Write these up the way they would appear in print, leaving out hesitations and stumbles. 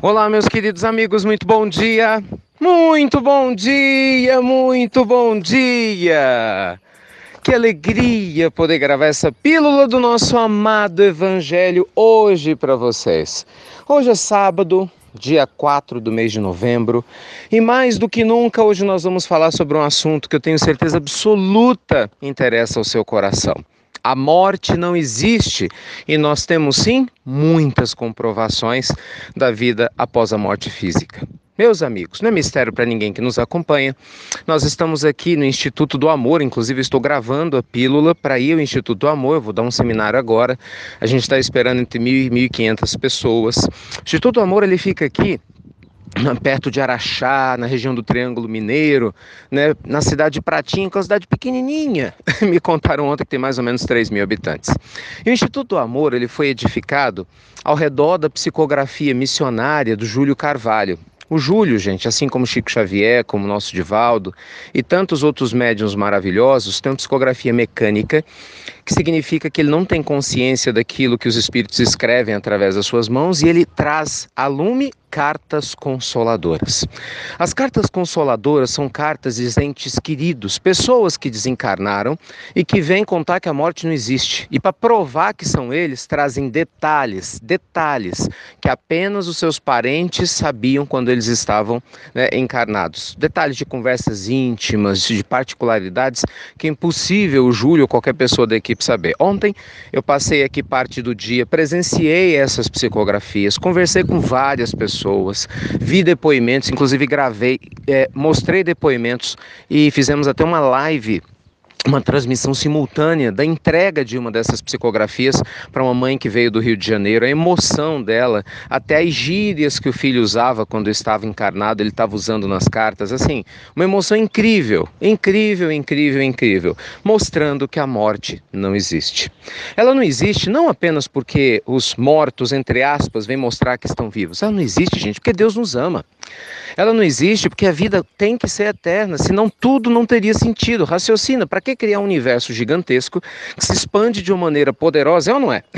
Olá, meus queridos amigos, muito bom dia! Muito bom dia, muito bom dia! Que alegria poder gravar essa pílula do nosso amado Evangelho hoje para vocês. Hoje é sábado, dia 4 do mês de novembro, e mais do que nunca hoje nós vamos falar sobre um assunto que eu tenho certeza absoluta interessa ao seu coração. A morte não existe e nós temos sim muitas comprovações da vida após a morte física. Meus amigos, não é mistério para ninguém que nos acompanha, nós estamos aqui no Instituto do Amor, inclusive estou gravando a pílula para ir ao Instituto do Amor, eu vou dar um seminário agora, a gente está esperando entre 1.000 e 1.500 pessoas. O Instituto do Amor ele fica aqui perto de Araxá, na região do Triângulo Mineiro, né, na cidade de Pratinha, que é uma cidade pequenininha. Me contaram ontem que tem mais ou menos 3.000 habitantes. E o Instituto do Amor ele foi edificado ao redor da psicografia missionária do Júlio Carvalho. O Júlio, gente, assim como Chico Xavier, como o nosso Divaldo e tantos outros médiuns maravilhosos, tem uma psicografia mecânica, que significa que ele não tem consciência daquilo que os espíritos escrevem através das suas mãos e ele traz a lume cartas consoladoras. As cartas consoladoras são cartas de entes queridos, pessoas que desencarnaram e que vêm contar que a morte não existe. E para provar que são eles, trazem detalhes que apenas os seus parentes sabiam quando eles estavam encarnados. Detalhes de conversas íntimas, de particularidades que é impossível o Júlio ou qualquer pessoa da equipe saber. Ontem eu passei aqui parte do dia, presenciei essas psicografias, conversei com várias pessoas, vi depoimentos, inclusive gravei, mostrei depoimentos e fizemos até uma live, uma transmissão simultânea da entrega de uma dessas psicografias para uma mãe que veio do Rio de Janeiro, a emoção dela, até as gírias que o filho usava quando estava encarnado, ele estava usando nas cartas, assim, uma emoção incrível, mostrando que a morte não existe. Ela não existe não apenas porque os mortos, entre aspas, vêm mostrar que estão vivos, ela não existe, gente, porque Deus nos ama. Ela não existe porque a vida tem que ser eterna, senão tudo não teria sentido. Raciocina, para que criar um universo gigantesco que se expande de uma maneira poderosa, é ou não é?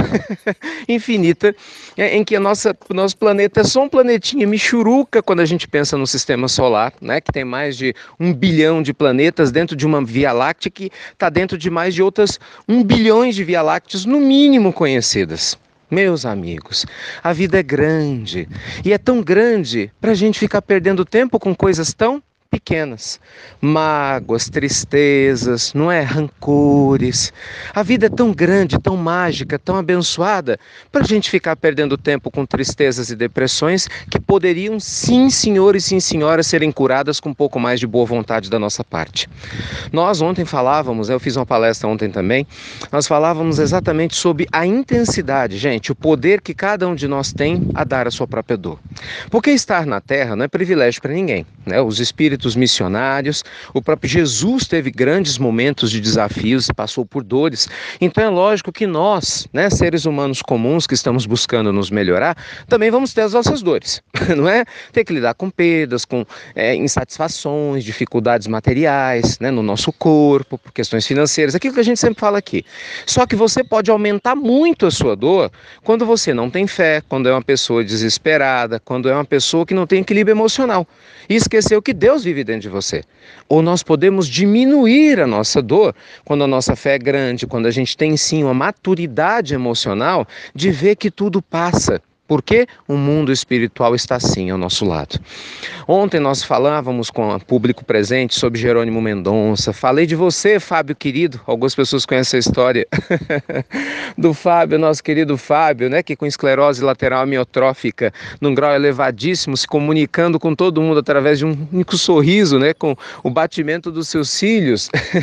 Infinita, em que o nosso planeta é só um planetinha michuruca quando a gente pensa no sistema solar, né, que tem mais de 1 bilhão de planetas dentro de uma Via Láctea que está dentro de mais de outras 1 bilhões de Via Lácteas, no mínimo conhecidas. Meus amigos, a vida é grande, e é tão grande para a gente ficar perdendo tempo com coisas tão pequenas, mágoas, tristezas, não é? Rancores. A vida é tão grande, tão mágica, tão abençoada, para a gente ficar perdendo tempo com tristezas e depressões que poderiam, sim, senhores e sim, senhoras, serem curadas com um pouco mais de boa vontade da nossa parte. Nós ontem falávamos, eu fiz uma palestra ontem também, nós falávamos exatamente sobre a intensidade, gente, o poder que cada um de nós tem a dar a sua própria dor. Porque estar na Terra não é privilégio para ninguém, né? Os espíritos missionários, o próprio Jesus teve grandes momentos de desafios e passou por dores, então é lógico que nós, né, seres humanos comuns que estamos buscando nos melhorar, também vamos ter as nossas dores, não é? Ter que lidar com perdas, com insatisfações, dificuldades materiais, né, no nosso corpo, por questões financeiras, aquilo que a gente sempre fala aqui. Só que você pode aumentar muito a sua dor quando você não tem fé, quando é uma pessoa desesperada, quando é uma pessoa que não tem equilíbrio emocional e esqueceu que Deus vive dentro de você. Ou nós podemos diminuir a nossa dor quando a nossa fé é grande, quando a gente tem sim uma maturidade emocional de ver que tudo passa. Porque o mundo espiritual está assim ao nosso lado. Ontem nós falávamos com o público presente sobre Jerônimo Mendonça. Falei de você, Fábio querido. Algumas pessoas conhecem a história do Fábio, nosso querido Fábio, né, que com esclerose lateral amiotrófica, num grau elevadíssimo, se comunicando com todo mundo através de um único sorriso, né, com o batimento dos seus cílios.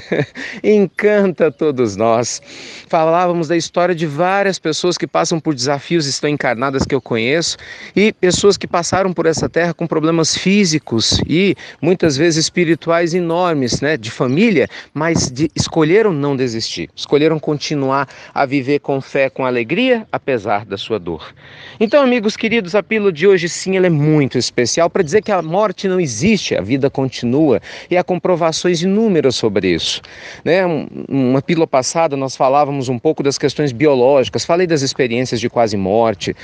Encanta todos nós. Falávamos da história de várias pessoas que passam por desafios e estão encarnadas que eu conheço, e pessoas que passaram por essa terra com problemas físicos e muitas vezes espirituais enormes, né, de família, mas escolheram não desistir, escolheram continuar a viver com fé, com alegria, apesar da sua dor. Então, amigos queridos, a pílula de hoje sim, ela é muito especial para dizer que a morte não existe, a vida continua, e há comprovações inúmeras sobre isso, né? Uma pílula passada nós falávamos um pouco das questões biológicas, falei das experiências de quase morte, né?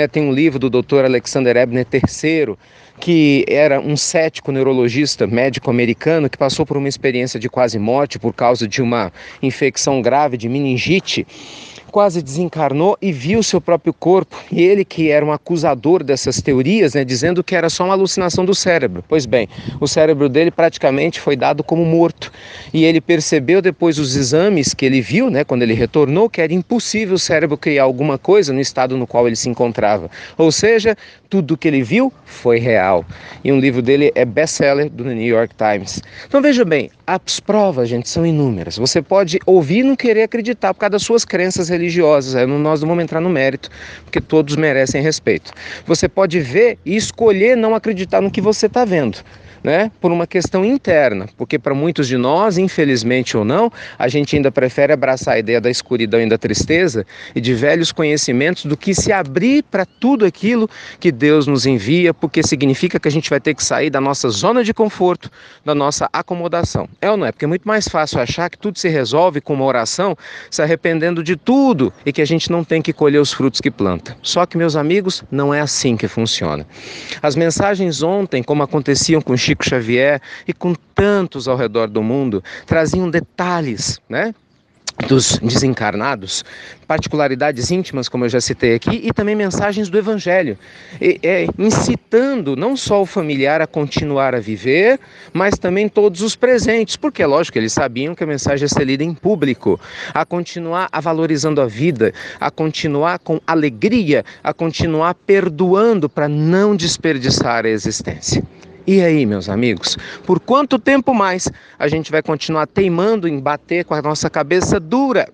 Tem um livro do Dr. Alexander Ebner III, que era um cético neurologista, médico americano, que passou por uma experiência de quase morte por causa de uma infecção grave de meningite, quase desencarnou e viu seu próprio corpo. E ele, que era um acusador dessas teorias, dizendo que era só uma alucinação do cérebro. Pois bem, o cérebro dele praticamente foi dado como morto. E ele percebeu depois os exames que ele viu, quando ele retornou, que era impossível o cérebro criar alguma coisa no estado no qual ele se encontrava. Ou seja, tudo que ele viu foi real. E um livro dele é best-seller do New York Times. Então veja bem, as provas, gente, são inúmeras. Você pode ouvir e não querer acreditar por causa das suas crenças religiosas. Nós não vamos entrar no mérito, porque todos merecem respeito. Você pode ver e escolher não acreditar no que você está vendo, por uma questão interna, porque para muitos de nós, infelizmente ou não, a gente ainda prefere abraçar a ideia da escuridão e da tristeza e de velhos conhecimentos do que se abrir para tudo aquilo que Deus nos envia, porque significa que a gente vai ter que sair da nossa zona de conforto, da nossa acomodação. É ou não é? Porque é muito mais fácil achar que tudo se resolve com uma oração, se arrependendo de tudo e que a gente não tem que colher os frutos que planta. Só que, meus amigos, não é assim que funciona. As mensagens ontem, como aconteciam com Chico Xavier e com tantos ao redor do mundo, traziam detalhes, dos desencarnados, particularidades íntimas, como eu já citei aqui, e também mensagens do Evangelho, incitando não só o familiar a continuar a viver, mas também todos os presentes, porque é lógico que eles sabiam que a mensagem ia ser lida em público, a continuar valorizando a vida, a continuar com alegria, a continuar perdoando para não desperdiçar a existência. E aí, meus amigos, por quanto tempo mais a gente vai continuar teimando em bater com a nossa cabeça dura,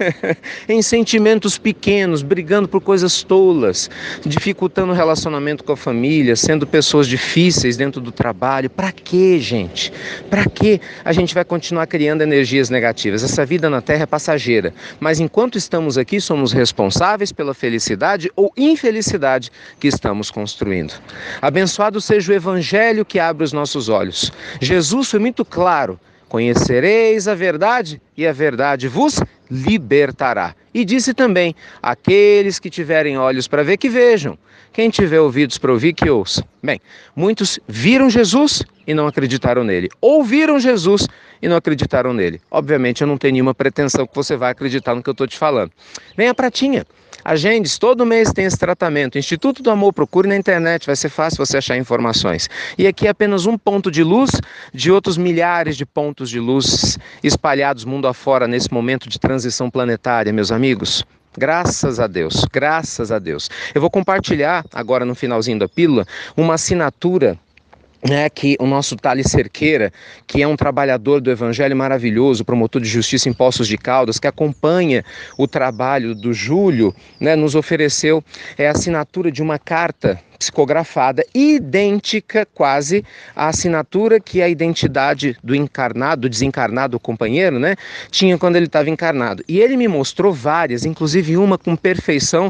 em sentimentos pequenos, brigando por coisas tolas, dificultando o relacionamento com a família, sendo pessoas difíceis dentro do trabalho? Para quê, gente? Para quê a gente vai continuar criando energias negativas? Essa vida na Terra é passageira, mas enquanto estamos aqui, somos responsáveis pela felicidade ou infelicidade que estamos construindo. Abençoado seja o Evangelho que abre os nossos olhos. Jesus foi muito claro: conhecereis a verdade e a verdade vos libertará. E disse também: aqueles que tiverem olhos para ver, que vejam. Quem tiver ouvidos para ouvir, que ouça. Bem, muitos viram Jesus e não acreditaram nele. Ouviram Jesus e não acreditaram nele. Obviamente eu não tenho nenhuma pretensão que você vai acreditar no que eu estou te falando. Venha pra Pratinha. Agendes, todo mês tem esse tratamento. Instituto do Amor, procure na internet, vai ser fácil você achar informações. E aqui é apenas um ponto de luz de outros milhares de pontos de luz espalhados mundo afora nesse momento de transição planetária, meus amigos. Graças a Deus, graças a Deus. Eu vou compartilhar agora no finalzinho da pílula uma assinatura que o nosso Thales Cerqueira, que é um trabalhador do Evangelho maravilhoso, promotor de justiça em Poços de Caldas, que acompanha o trabalho do Júlio, nos ofereceu a assinatura de uma carta psicografada, idêntica quase à assinatura que a identidade do encarnado, do desencarnado companheiro, tinha quando ele estava encarnado. E ele me mostrou várias, inclusive uma com perfeição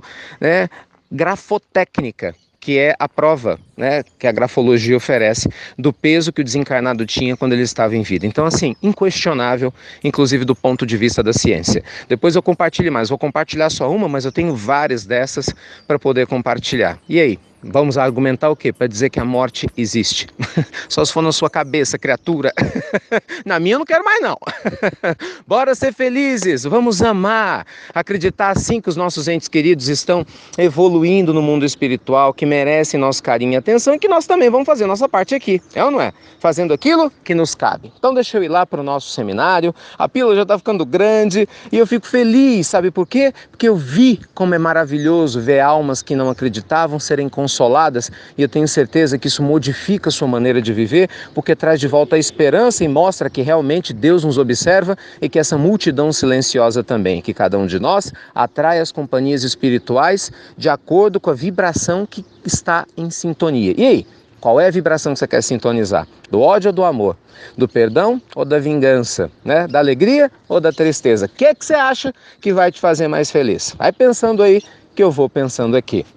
grafotécnica, que é a prova, que a grafologia oferece do peso que o desencarnado tinha quando ele estava em vida. Então, assim, inquestionável, inclusive do ponto de vista da ciência. Depois eu compartilho mais, vou compartilhar só uma, mas eu tenho várias dessas para poder compartilhar. E aí? Vamos argumentar o quê? Para dizer que a morte existe. Só se for na sua cabeça, criatura. Na minha eu não quero mais, não. Bora ser felizes, vamos amar. Acreditar assim que os nossos entes queridos estão evoluindo no mundo espiritual, que merecem nosso carinho e atenção, e que nós também vamos fazer nossa parte aqui. É ou não é? Fazendo aquilo que nos cabe. Então deixa eu ir lá para o nosso seminário. A pílula já está ficando grande e eu fico feliz, sabe por quê? Porque eu vi como é maravilhoso ver almas que não acreditavam serem consoladas, e eu tenho certeza que isso modifica a sua maneira de viver, porque traz de volta a esperança e mostra que realmente Deus nos observa e que essa multidão silenciosa também, que cada um de nós atrai as companhias espirituais de acordo com a vibração que está em sintonia. E aí? Qual é a vibração que você quer sintonizar? Do ódio ou do amor? Do perdão ou da vingança? Da alegria ou da tristeza? O que é que você acha que vai te fazer mais feliz? Vai pensando aí que eu vou pensando aqui.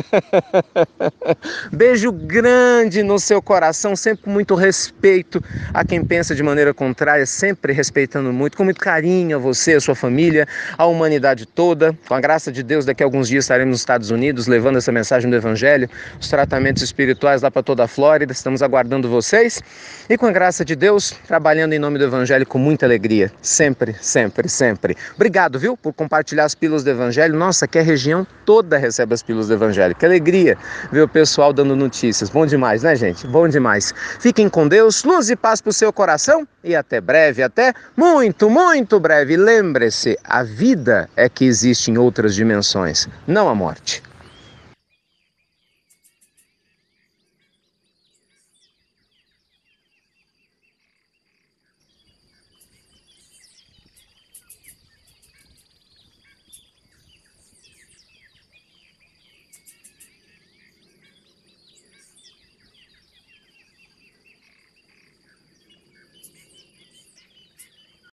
Beijo grande no seu coração, sempre com muito respeito a quem pensa de maneira contrária, sempre respeitando muito, com muito carinho a você, a sua família, a humanidade toda. Com a graça de Deus, daqui a alguns dias estaremos nos Estados Unidos levando essa mensagem do Evangelho, os tratamentos espirituais lá para toda a Flórida. Estamos aguardando vocês e, com a graça de Deus, trabalhando em nome do Evangelho com muita alegria, sempre, sempre, sempre. Obrigado, viu, por compartilhar as pílulas do Evangelho. Nossa, aqui a região toda recebe as pílulas do Evangelho. Que alegria ver o pessoal dando notícias. Bom demais, né, gente? Bom demais. Fiquem com Deus, luz e paz para o seu coração e até breve, até muito, muito breve. Lembre-se, a vida é que existe em outras dimensões, não a morte.